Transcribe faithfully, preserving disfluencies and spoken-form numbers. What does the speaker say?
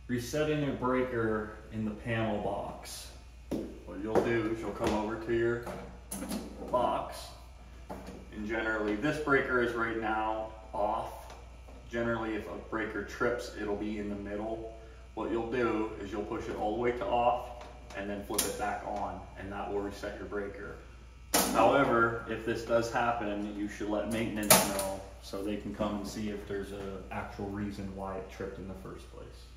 resetting your breaker in the panel box. What you'll do is you'll come over to your box, and generally this breaker is right now off. Generally if a breaker trips, it'll be in the middle. What you'll do is you'll push it all the way to off and then flip it back on, and that will reset your breaker. However, if this does happen, you should let maintenance know so they can come and see if there's an actual reason why it tripped in the first place.